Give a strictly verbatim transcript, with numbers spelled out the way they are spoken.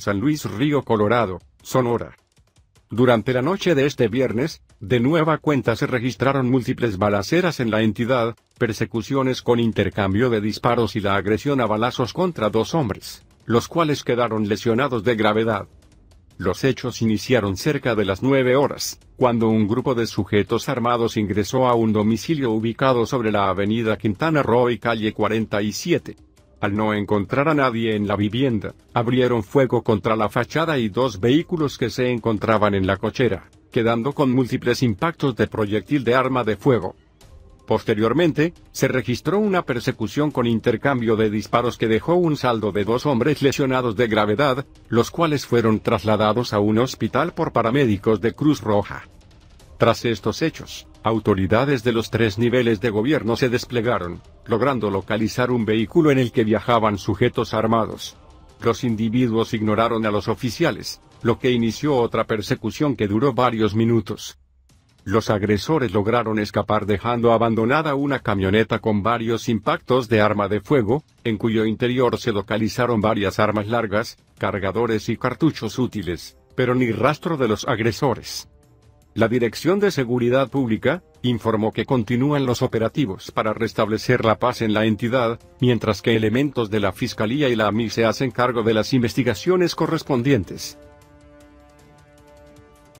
San Luis Río Colorado, Sonora. Durante la noche de este viernes, de nueva cuenta se registraron múltiples balaceras en la entidad, persecuciones con intercambio de disparos y la agresión a balazos contra dos hombres, los cuales quedaron lesionados de gravedad. Los hechos iniciaron cerca de las nueve horas, cuando un grupo de sujetos armados ingresó a un domicilio ubicado sobre la avenida Quintana Roo y calle cuarenta y siete. Al no encontrar a nadie en la vivienda, abrieron fuego contra la fachada y dos vehículos que se encontraban en la cochera, quedando con múltiples impactos de proyectil de arma de fuego. Posteriormente, se registró una persecución con intercambio de disparos que dejó un saldo de dos hombres lesionados de gravedad, los cuales fueron trasladados a un hospital por paramédicos de Cruz Roja. Tras estos hechos, autoridades de los tres niveles de gobierno se desplegaron, logrando localizar un vehículo en el que viajaban sujetos armados. Los individuos ignoraron a los oficiales, lo que inició otra persecución que duró varios minutos. Los agresores lograron escapar dejando abandonada una camioneta con varios impactos de arma de fuego, en cuyo interior se localizaron varias armas largas, cargadores y cartuchos útiles, pero ni rastro de los agresores. La Dirección de Seguridad Pública informó que continúan los operativos para restablecer la paz en la entidad, mientras que elementos de la Fiscalía y la A M I se hacen cargo de las investigaciones correspondientes.